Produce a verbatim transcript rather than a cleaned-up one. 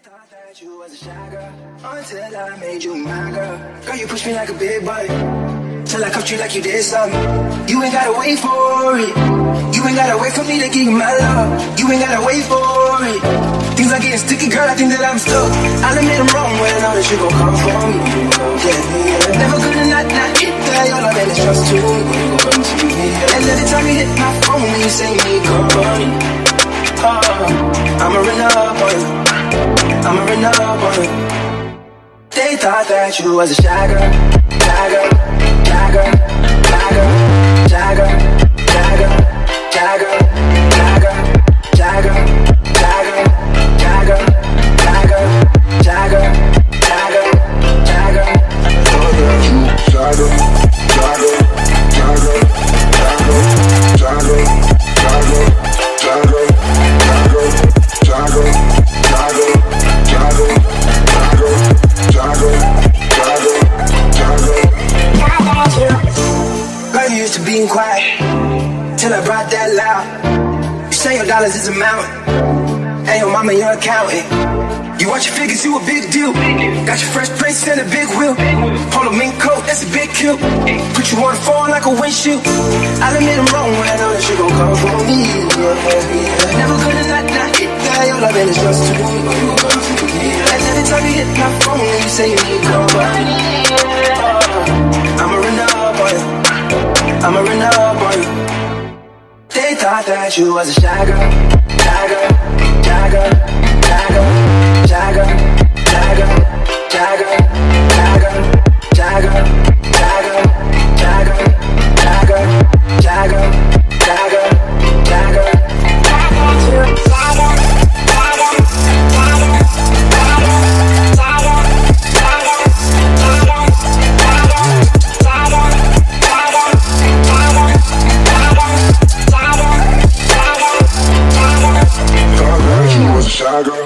thought that you was a shy girl until I made you my girl. Girl, you push me like a big boy till I cuffed you like you did something. You ain't gotta wait for it. You ain't gotta wait for me to give you my love. You ain't gotta wait for it. Things are getting sticky, girl, I think that I'm stuck. I'll admit I'm wrong when I know that you gon' come for me. Yeah, yeah. Never gonna not, not hit that. Your love and it's just too yeah. And every time you hit my phone, you say me company. Oh, I'ma run up on you. I'ma run up on you. They thought that you was a shy girl, shy girl, shy girl, shy girl, shy girl, shy girl, shy girl, shy girl, shy girl, shy girl, shy girl, shy girl, shy girl, shy girl, shy girl. You shy girl, shy girl, shy girl, shy girl, shy girl, shy girl, shy girl. Girl, you used to being quiet till I brought that loud. You say your dollars is a mountain, and your mama your accountant. You watch your figures, you a big deal. Got your fresh prints and a big wheel. Polo mink coat, that's a big kill. Put you on the phone like a windshield. I'll admit I'm wrong when I know that you gon' come for me. Yeah. Never gonna not, not hit that. Your loving is just too yeah. And every time you hit my phone, you say you need company. Oh, I'ma run up on you. I'ma run up on you. They thought that you was a shy girl, shy girl, shy girl, shy girl, shy girl, shy girl, shy girl, shy girl, shy girl, shy girl, shy girl, shy girl, shy girl, shy girl, shy girl. Shy girl.